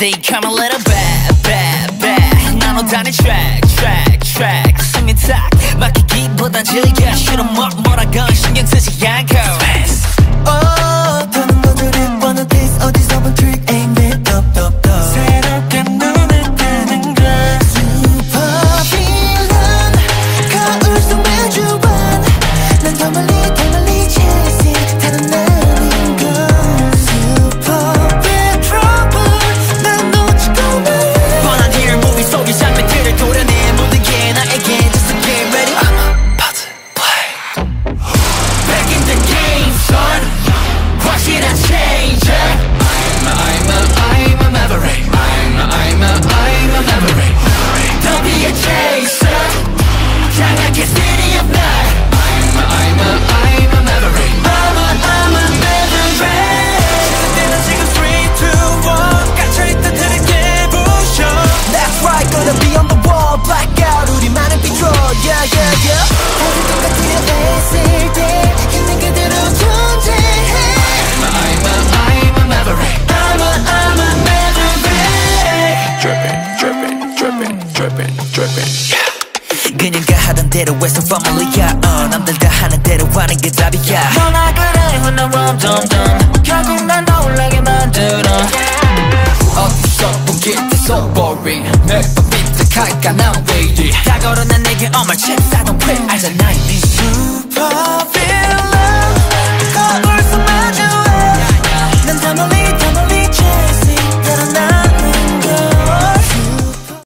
They come a little bad 나눠 다닌 track 숨이 딱 막히기보단 즐겨 싫어 뭐라건 신경 쓰지 않고 더는 거절해 wanna taste 어디서 본 trick ain't it up 새롭게 눈을 뜨는 걸 Super villain 거울 속 매주한 난 더 멀리 chasing 다른 날인 걸 Super bad trouble 난 놓치고 말 뻔한 일 movie 속의 장면들을 도려내 모든 게 나에게 just to get ready I'm about to play Back in the game son 확실한 changer I'm a maverick I'm a maverick Don't be a chaser 장악해 city of night I'm a maverick I'm a maverick 시작되는 지금 3, 2, 1 갇혀있던 틀을 깨부셔 That's right gonna be on the wall blackout 우리만의 비트로 yeah 다들 똑같으려 했을 때 있는 그대로 존재해 I'm a maverick I'm a maverick dripping 그녀가 하던 대로 해서 formally야 남들 다 하는 대로 하는 게 답이야 너나 그래 혼나 럼덤덤 결국 난 떠올라게 만들어 어디서 보길 때 so boring 매번 비트할까 난 왜 이리 다 걸어난 내게 all my checks